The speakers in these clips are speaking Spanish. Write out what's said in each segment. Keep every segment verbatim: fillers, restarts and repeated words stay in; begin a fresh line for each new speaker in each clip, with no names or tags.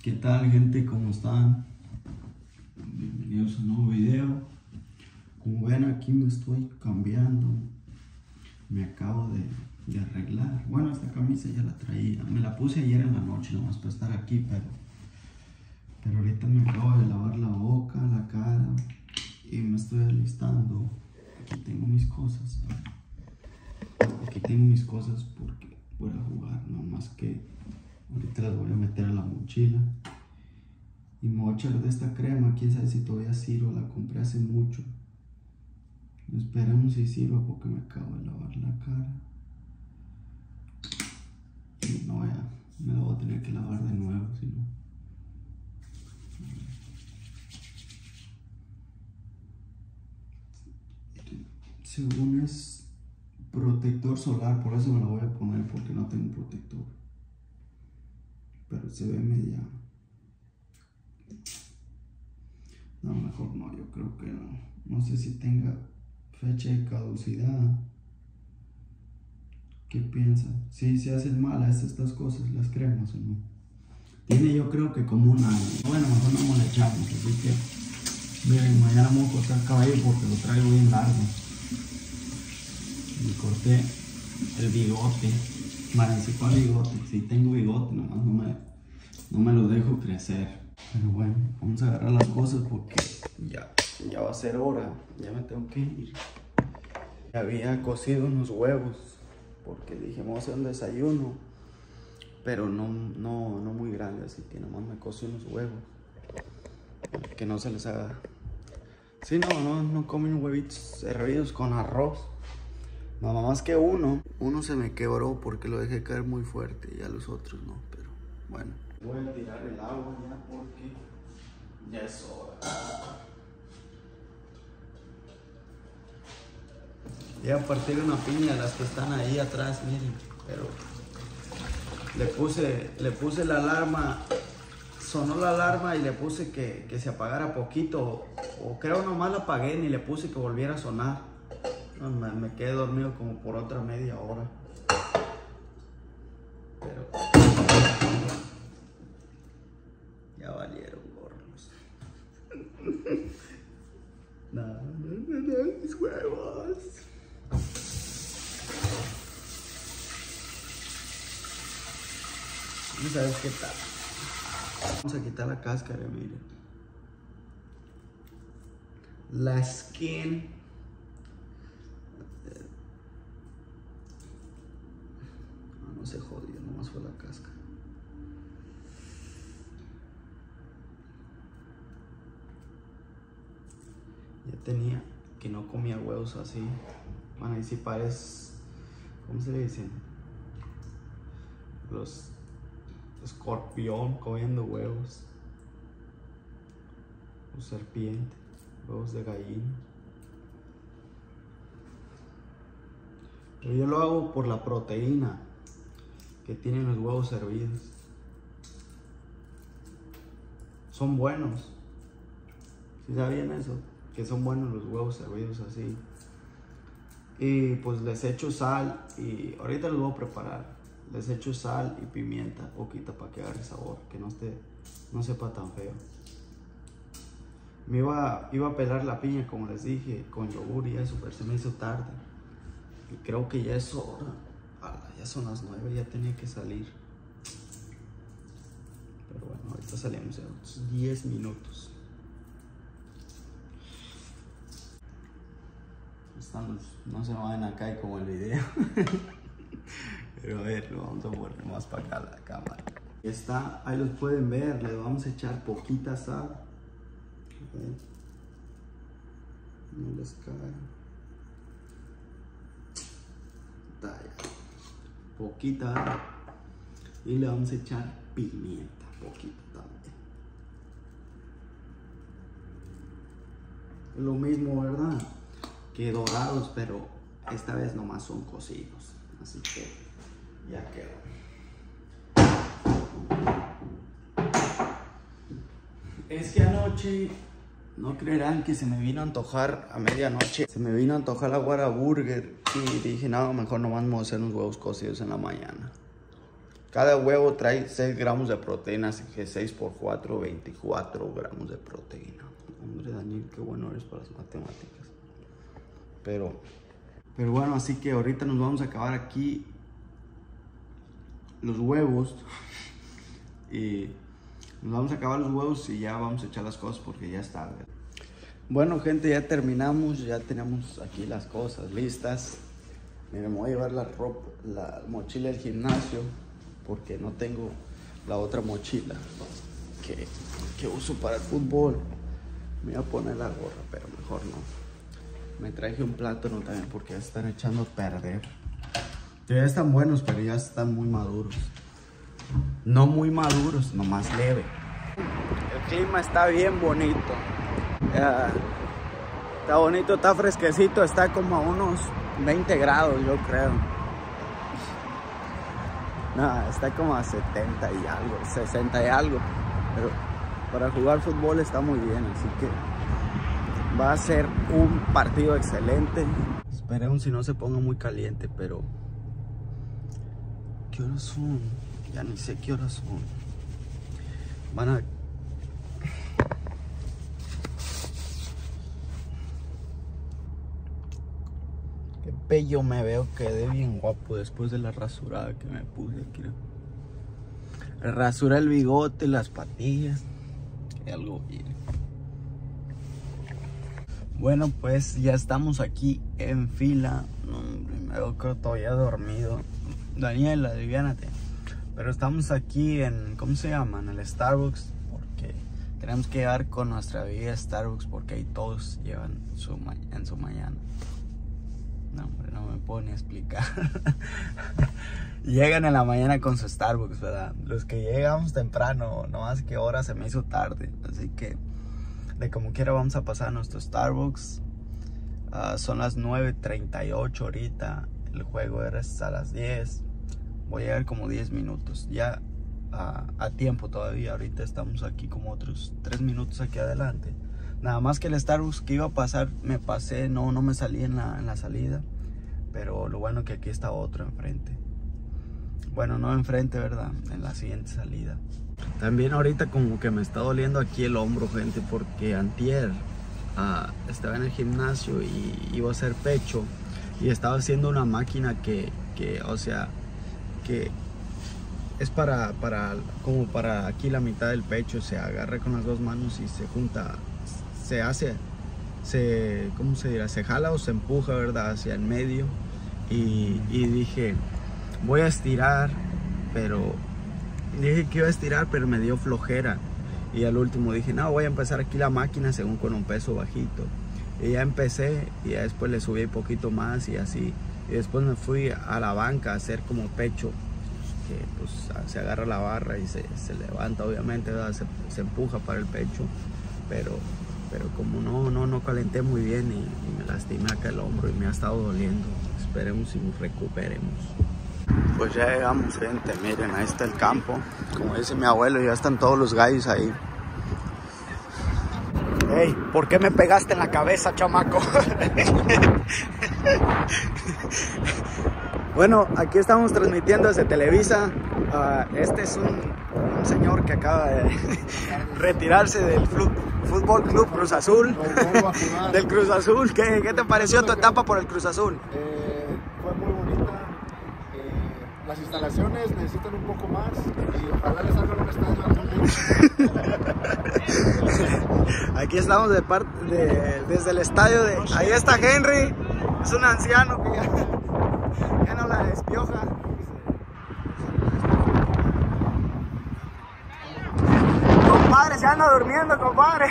¿Qué tal, gente? ¿Cómo están? Bienvenidos a un nuevo video. Como ven, aquí me estoy cambiando. Me acabo de, de arreglar. Bueno, esta camisa ya la traía. Me la puse ayer en la noche nomás para estar aquí, pero pero ahorita me acabo de lavar la boca, la cara y me estoy alistando. Aquí tengo mis cosas. Aquí tengo mis cosas porque voy a jugar, no más que ahorita las voy a meter a la mochila y me voy a echar de esta crema. Quién sabe si todavía sirva, la compré hace mucho. Esperemos si sirva porque me acabo de lavar la cara y no voy a, me la voy a tener que lavar de nuevo, si no. Según es protector solar, por eso me la voy a poner porque no tengo protector. Pero se ve media. No, mejor no, yo creo que no. No sé si tenga fecha de caducidad. ¿Qué piensan? Si se hacen malas estas cosas, las cremas o no. Tiene yo creo que como un año. Bueno, mejor no nos la echamos, así que miren, mañana me voy a cortar el cabello porque lo traigo bien largo. Me corté el bigote. Bueno, si cuál bigote, si tengo bigote, nomás no me, no me lo dejo crecer. Pero bueno, vamos a agarrar las cosas porque ya, ya va a ser hora. Ya me tengo que ir. Había cocido unos huevos porque dije, vamos a hacer un desayuno, pero no, no, no muy grande, así que nomás me cocí unos huevos para que no se les haga. Sí, no, no, no comen huevitos hervidos con arroz. Nada más que uno, uno se me quebró porque lo dejé caer muy fuerte y a los otros no, pero bueno. Voy a tirar el agua ya porque ya es hora. Voy a partir una piña, las que están ahí atrás, miren, pero le puse, le puse la alarma, sonó la alarma y le puse que, que se apagara poquito, o creo nomás la apagué ni le puse que volviera a sonar. No, me, me quedé dormido como por otra media hora. Pero ya valieron gorros. No, no, no, no, mis huevos. Vamos a ver qué tal. Vamos a quitar la cáscara, miren. La skin. No se jodió, nomás fue la cáscara. Ya tenía que no comía huevos así. Bueno, y si parece, ¿cómo se le dicen? Los escorpión comiendo huevos. O serpiente, huevos de gallina. Pero yo lo hago por la proteína que tienen los huevos hervidos. Son buenos. ¿Sí sabían eso? Que son buenos los huevos hervidos así. Y pues les echo sal y ahorita los voy a preparar. Les echo sal y pimienta, poquita, para que agarre sabor, que no esté, no sepa tan feo. Me iba, iba a pelar la piña, como les dije, con yogur y eso, pero se me hizo tarde. Y creo que ya es hora. Ala, ya son las nueve, ya tenía que salir. Pero bueno, ahorita salimos en unos diez minutos. Están, no se me vayan a caer como el video. Pero a ver, lo vamos a poner más para acá la cámara. Está, ahí los pueden ver, le vamos a echar poquita sal. A ver. No les cae. Poquita y le vamos a echar pimienta, poquito también. Lo mismo, ¿verdad? Que dorados, pero esta vez nomás son cocidos, así que ya quedó. Es que anoche, no creerán que se me vino a antojar a medianoche. Se me vino a antojar la Whataburger y dije, no, mejor nomás vamos a hacer unos huevos cocidos en la mañana. Cada huevo trae seis gramos de proteína, así que seis por cuatro, veinticuatro gramos de proteína. Hombre, Daniel, qué bueno eres para las matemáticas. Pero, pero bueno, así que ahorita nos vamos a acabar aquí los huevos. Y nos vamos a acabar los huevos y ya vamos a echar las cosas porque ya es tarde. Bueno, gente, ya terminamos. Ya tenemos aquí las cosas listas. Miren, me voy a llevar la ropa, la mochila del gimnasio, porque no tengo la otra mochila que, que uso para el fútbol. Me voy a poner la gorra, pero mejor no. Me traje un plátano también porque ya están echando a perder. Ya están buenos, pero ya están muy maduros. No muy maduros, nomás leve. El clima está bien bonito. Ya, está bonito, está fresquecito, está como a unos veinte grados, yo creo. No, está como a setenta y algo, sesenta y algo. Pero para jugar fútbol está muy bien, así que va a ser un partido excelente. Esperemos si no se ponga muy caliente, pero ¿qué horas son? Ya ni sé qué horas son. Van a... Qué bello me veo, quedé bien guapo después de la rasurada que me puse aquí. Rasura el bigote, las patillas, que algo bien. Bueno, pues ya estamos aquí en fila. No, hombre, me veo que todavía dormido. Daniela, aliviánate. Pero estamos aquí en, ¿cómo se llama? En el Starbucks, porque tenemos que llevar con nuestra bebida Starbucks, porque ahí todos llevan su en su mañana. No, hombre, no me puedo ni explicar. Llegan en la mañana con su Starbucks, ¿verdad? Los que llegamos temprano, no más que ahora se me hizo tarde. Así que, de como quiera, vamos a pasar a nuestro Starbucks. Uh, son las nueve treinta y ocho ahorita. El juego era hasta las diez. Voy a llegar como diez minutos. Ya uh, a tiempo todavía. Ahorita estamos aquí como otros tres minutos aquí adelante. Nada más que el Starbucks que iba a pasar, me pasé, no, no me salí en la, en la salida. Pero lo bueno que aquí está otro enfrente. Bueno, no enfrente, ¿verdad? En la siguiente salida. También ahorita como que me está doliendo aquí el hombro, gente, porque antier uh, estaba en el gimnasio y iba a hacer pecho. Y estaba haciendo una máquina que, que o sea, que es para, para, como para aquí la mitad del pecho. Se agarra con las dos manos y se junta, se hace, se, ¿cómo se dirá? Se jala o se empuja, ¿verdad? Hacia el medio. Y, y dije, voy a estirar, pero dije que iba a estirar, pero me dio flojera. Y al último dije, no, voy a empezar aquí la máquina según con un peso bajito. Y ya empecé y ya después le subí un poquito más y así. Y después me fui a la banca a hacer como pecho, que pues se agarra la barra y se, se levanta, obviamente, ¿verdad? Se, se empuja para el pecho. Pero, pero como no, no, no calenté muy bien y, y me lastimé acá el hombro y me ha estado doliendo. Esperemos y nos recuperemos. Pues ya llegamos, gente, miren, ahí está el campo. Como dice mi abuelo, ya están todos los gallos ahí. Ey, ¿por qué me pegaste en la cabeza, chamaco? Bueno, aquí estamos transmitiendo desde Televisa. Uh, este es un, un señor que acaba de retirarse del club, Fútbol Club Cruz Azul. Del Cruz Azul. ¿Qué, ¿Qué te pareció tu etapa por el Cruz Azul?
Eh, fue muy bonita. Eh, las instalaciones necesitan un poco más y ojalá les salga un estadio algún día.
Aquí estamos de parte de, desde el estadio de... Ahí está Henry. Es un anciano que ya, ya no la despioja. Compadre, se anda durmiendo, compadre.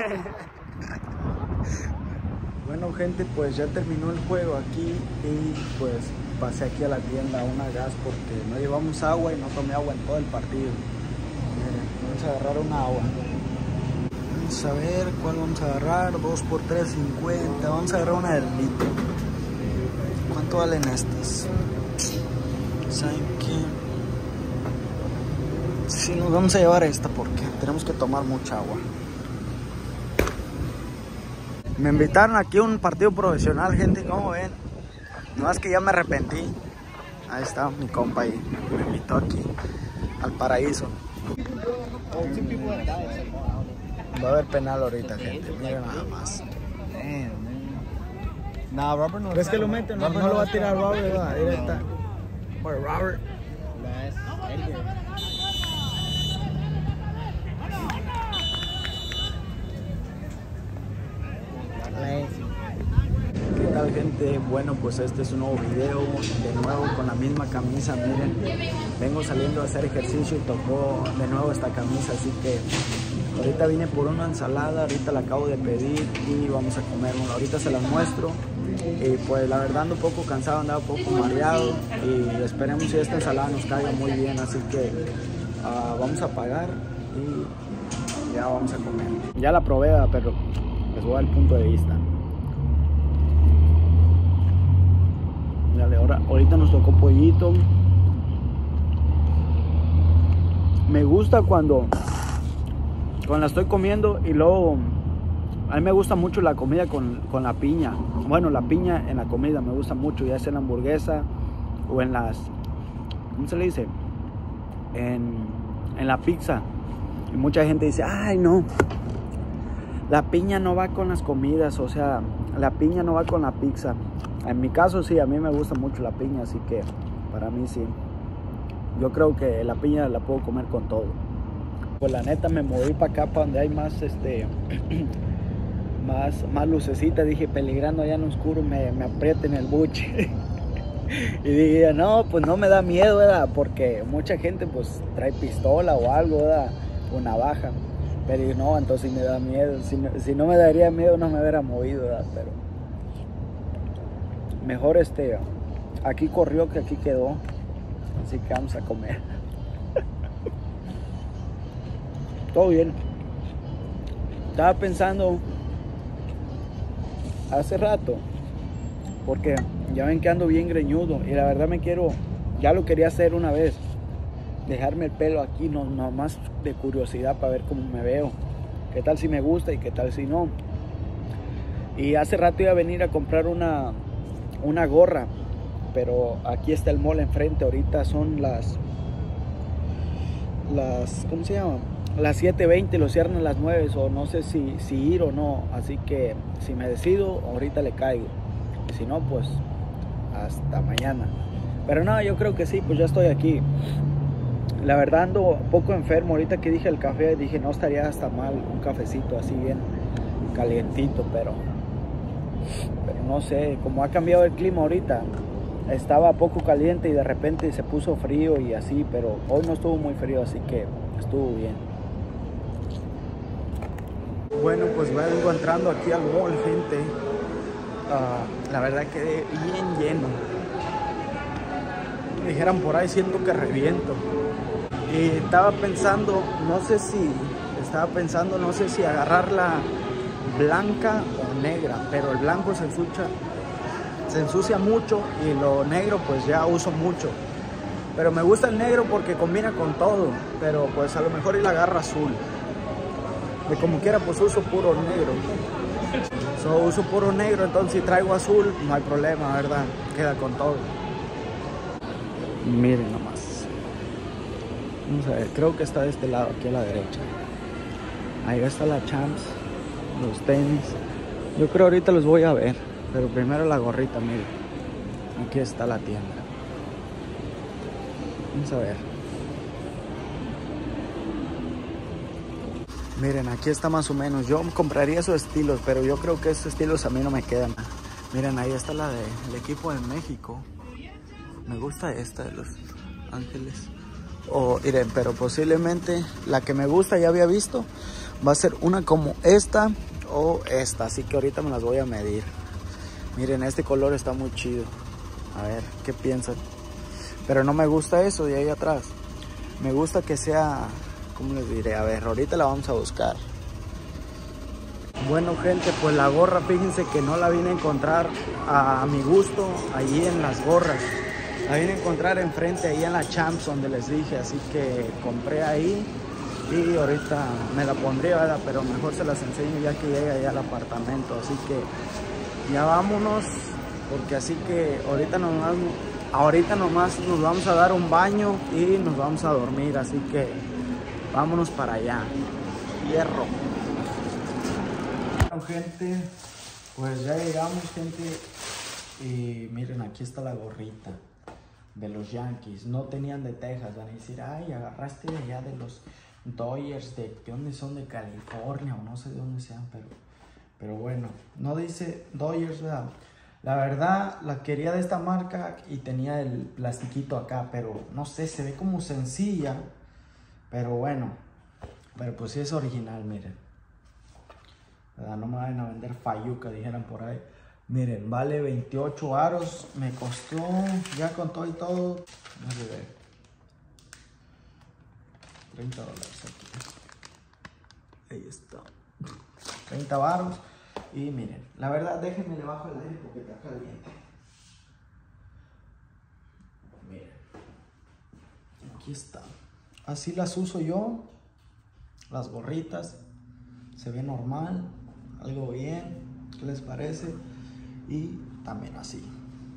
Bueno, gente, pues ya terminó el juego aquí y pues pasé aquí a la tienda a una gas porque no llevamos agua y no tomé agua en todo el partido. Miren, vamos a agarrar una agua. Vamos a ver cuál vamos a agarrar. dos por tres, cincuenta. Vamos a agarrar una del litro. ¿Cuánto valen estas? ¿Saben qué? Sí, nos vamos a llevar esta porque tenemos que tomar mucha agua. Me invitaron aquí a un partido profesional, gente, ¿cómo ven? No es que ya me arrepentí. Ahí está mi compa ahí, me invitó aquí al paraíso. Va a haber penal ahorita, gente. Miren nada más.
No, Robert no.
¿Ves que lo meten? No, no lo va a tirar Robert, ¿verdad? Directa. Por Robert.
¿Qué tal, gente? Bueno, pues este es un nuevo video, de nuevo con la misma camisa. Miren, vengo saliendo a hacer ejercicio y tocó de nuevo esta camisa, así que ahorita vine por una ensalada, ahorita la acabo de pedir y vamos a comer una. Ahorita se las muestro. Y pues la verdad ando un poco cansado, andaba un poco mareado y esperemos si esta ensalada nos caiga muy bien, así que uh, vamos a pagar y ya vamos a comer. Ya la probé, pero les voy a dar el punto de vista. Dale, ahora, ahorita nos tocó pollito. Me gusta cuando, cuando la estoy comiendo y luego... A mí me gusta mucho la comida con, con la piña. Bueno, la piña en la comida me gusta mucho, ya sea en la hamburguesa o en las... ¿Cómo se le dice? En, en la pizza. Y mucha gente dice, ay no, la piña no va con las comidas, o sea, la piña no va con la pizza. En mi caso sí, a mí me gusta mucho la piña, así que para mí sí. Yo creo que la piña la puedo comer con todo. Pues la neta me moví para acá, para donde hay más este... Más, más lucecita, dije, peligrando allá en lo oscuro, me, me aprieta en el buche. Y dije, no, pues no me da miedo, ¿verdad? Porque mucha gente pues trae pistola o algo, ¿verdad? O navaja. Pero no, entonces me da miedo. Si, si no me daría miedo, no me hubiera movido, ¿verdad? Pero mejor este, aquí corrió que aquí quedó. Así que vamos a comer. Todo bien. Estaba pensando hace rato, porque ya ven que ando bien greñudo y la verdad me quiero, ya lo quería hacer una vez, dejarme el pelo aquí, no, no más de curiosidad para ver cómo me veo, qué tal si me gusta y qué tal si no. Y hace rato iba a venir a comprar una, una gorra, pero aquí está el mall enfrente, ahorita son las, las, ¿cómo se llama? Las siete veinte, lo cierran a las nueve, o no sé si, si ir o no, así que si me decido, ahorita le caigo, y si no, pues hasta mañana. Pero no, yo creo que sí, pues ya estoy aquí. La verdad ando un poco enfermo, ahorita que dije el café, dije no estaría hasta mal un cafecito así bien calientito, pero, pero no sé, como ha cambiado el clima ahorita, estaba poco caliente y de repente se puso frío y así, pero hoy no estuvo muy frío, así que estuvo bien. Bueno, pues vengo entrando aquí al mall, gente. Uh, la verdad quedé bien lleno. Me dijeran por ahí, siento que reviento. Y estaba pensando, no sé si, estaba pensando, no sé si agarrarla blanca o negra, pero el blanco se ensucia, se ensucia mucho y lo negro pues ya uso mucho. Pero me gusta el negro porque combina con todo, pero pues a lo mejor y la agarro azul. De como quiera pues uso puro negro. So, uso puro negro, entonces si traigo azul no hay problema, ¿verdad? Queda con todo. Miren nomás. Vamos a ver, creo que está de este lado, aquí a la derecha. Ahí está la Champs, los tenis. Yo creo ahorita los voy a ver, pero primero la gorrita, miren. Aquí está la tienda. Vamos a ver. Miren, aquí está más o menos. Yo compraría esos estilos, pero yo creo que esos estilos a mí no me quedan. Miren, ahí está la del equipo de México. Me gusta esta de Los Ángeles. O, miren, pero posiblemente la que me gusta, ya había visto, va a ser una como esta o esta. Así que ahorita me las voy a medir. Miren, este color está muy chido. A ver, ¿qué piensan? Pero no me gusta eso de ahí atrás. Me gusta que sea... ¿Cómo les diré? A ver, ahorita la vamos a buscar. Bueno, gente, pues la gorra, fíjense que no la vine a encontrar a, a mi gusto allí en las gorras. La vine a encontrar enfrente, ahí en la Champs, donde les dije. Así que compré ahí y ahorita me la pondría, ¿verdad? Pero mejor se las enseño ya que llegue allá al apartamento. Así que ya vámonos, porque así que ahorita nomás
ahorita nomás nos vamos a dar un baño y nos vamos a dormir, así que vámonos para allá. Hierro. Bueno, gente, pues ya llegamos, gente, y miren, aquí está la gorrita de los Yankees. No tenían de Texas, van a decir, ay, agarraste de allá de los Dodgers, de dónde son, de California o no sé de dónde sean, pero, pero bueno, no dice Dodgers, ¿verdad? La verdad, la quería de esta marca y tenía el plastiquito acá, pero no sé, se ve como sencilla, pero bueno, pero pues sí es original, miren. ¿Verdad? No me vayan a vender fayuca, dijeran por ahí. Miren, vale veintiocho aros, me costó, ya con todo y todo, no sé ver, treinta dólares aquí. Ahí está. treinta varos. Y miren, la verdad, déjenme le bajo el aire porque está caliente. Miren, aquí está. Así las uso yo, las gorritas. Se ve normal, algo bien. ¿Qué les parece? Y también así.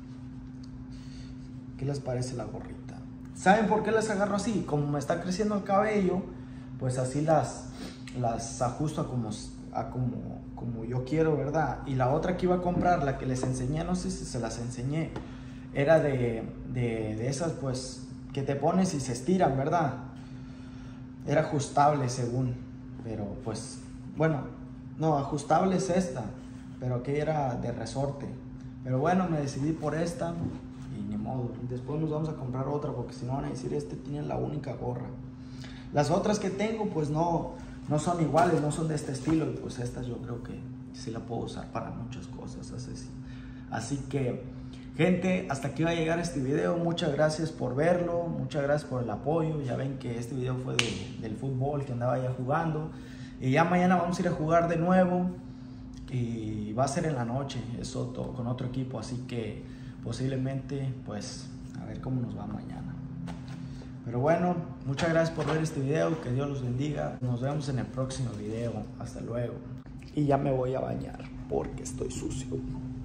¿Qué les parece la gorrita? ¿Saben por qué las agarro así? Como me está creciendo el cabello, pues así las, las ajusto a como... A como, como yo quiero, ¿verdad? Y la otra que iba a comprar, la que les enseñé, no sé si se las enseñé, era de, de, de esas pues que te pones y se estiran, ¿verdad? Era ajustable según, pero pues bueno, no, ajustable es esta, pero aquella era de resorte. Pero bueno, me decidí por esta y ni modo. Después nos vamos a comprar otra porque si no van a decir, este tiene la única gorra. Las otras que tengo pues no... No son iguales, no son de este estilo, y pues estas yo creo que sí la puedo usar para muchas cosas, así. Así que, gente, hasta aquí va a llegar este video. Muchas gracias por verlo, muchas gracias por el apoyo. Ya ven que este video fue de, del fútbol que andaba ya jugando. Y ya mañana vamos a ir a jugar de nuevo. Y va a ser en la noche, es otro, con otro equipo, así que posiblemente, pues, a ver cómo nos va mañana. Pero bueno, muchas gracias por ver este video, que Dios los bendiga. Nos vemos en el próximo video, hasta luego. Y ya me voy a bañar porque estoy sucio.